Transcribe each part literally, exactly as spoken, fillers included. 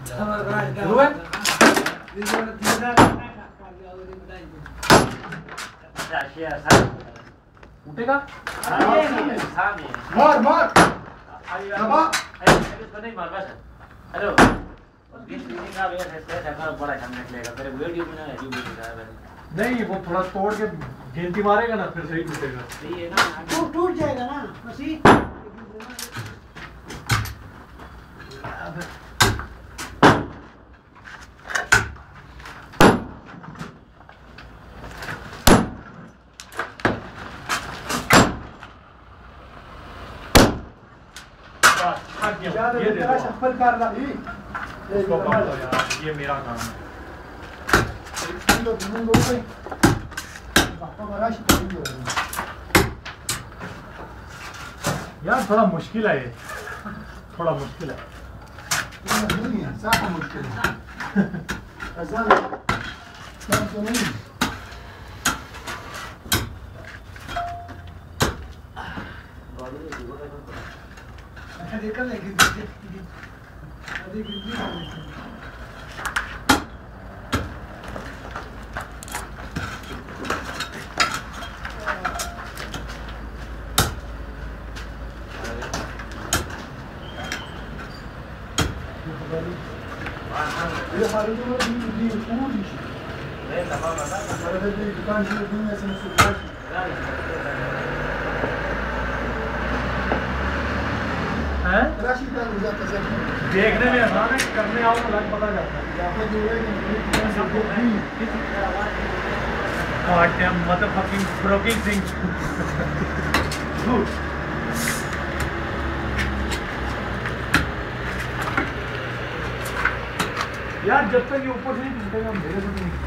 उठेगा मार मार दबा नहीं मार बस हेलो बीस मिनट का वेट है सेट है बड़ा सामने निकलेगा तेरे वीडियो में ना वीडियो दिखा है नहीं वो थोड़ा तोड़ के गिनती मारेगा ना फिर सही टूटेगा सही है ना टूट टूट जाएगा ना उसी ये तेरा शफल कर रहा ही इसको काट दो यार ये मेरा काम है किलो घूम गो पे पापा बड़ा शिकारी हो रहा यार थोड़ा मुश्किल है ये थोड़ा मुश्किल है नहीं है साफ मुश्किल है ऐसा काम तो नहीं देखा लेकिन अभी गिरती है ये हमारे जो भी भी पूरी है लंबा बता हमारे भी दुकान से भी ऐसे सुपर हैं राशि का मुझे कैसे देखने में आसान है करने आओ तो लग पता जाता है यहाँ पर जो है कि God damn motherfucking broken thing यार जब तक ये ऊपर से नहीं टूटेगा मेरे को नहीं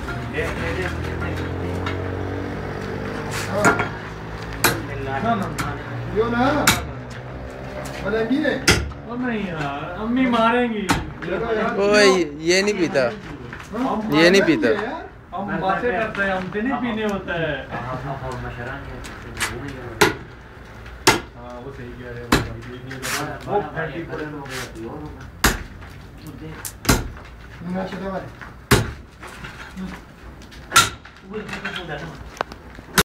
ना ना यो ना बोलेंगी ने ओ नहीं यार अम्मी मारेंगी ओए ये नहीं पीता ये नहीं पीता हम बातें करते हैं हमसे नहीं पीने होता है हाँ वो सही कह रहे हैं वो फैटी पड़े हो गया नहीं चले वाले वो